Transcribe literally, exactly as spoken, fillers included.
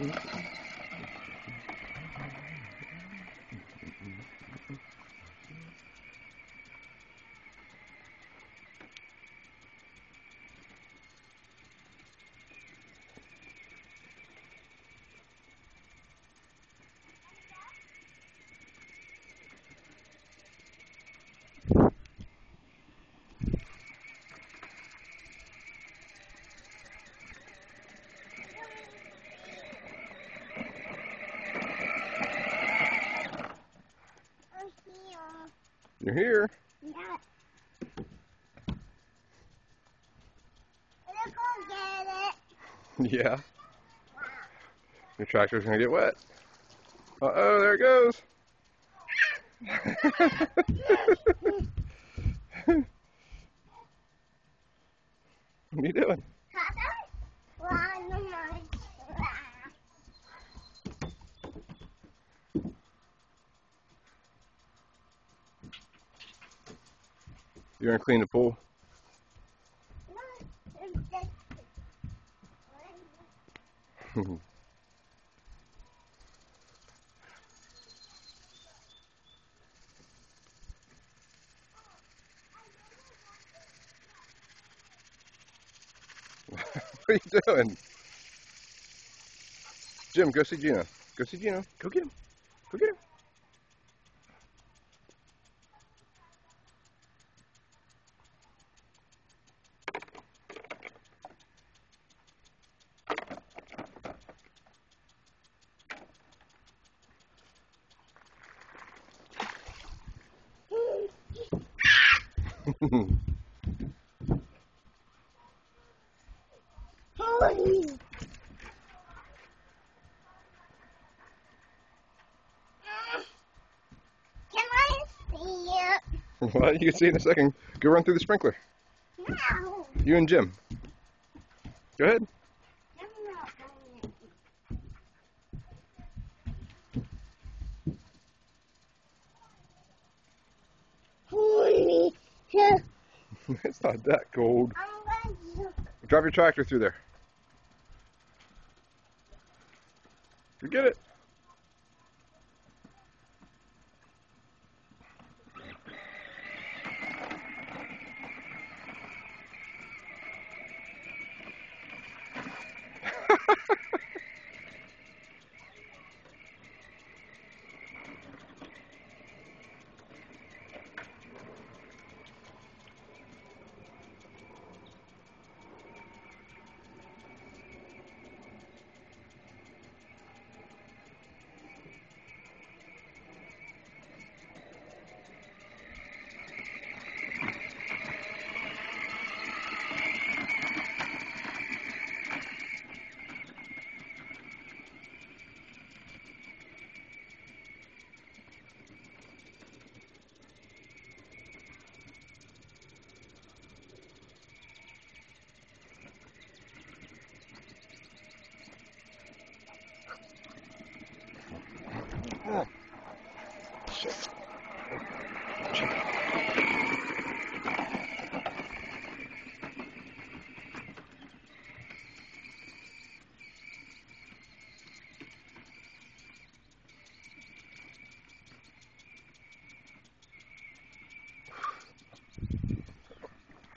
You're here. Yeah. Let's go get it. Yeah. Your tractor's gonna get wet. Uh-oh, there it goes. What are you doing? You're gonna clean the pool? What are you doing? Jim, go see Gino. Go see Gino. Go get him. Go get him. Can I see it? Well, you can see in a second. Go run through the sprinkler. No. You and Jim. Go ahead. I'm not going to. It's not that cold. I'm going to. Drive your tractor through there. You get it.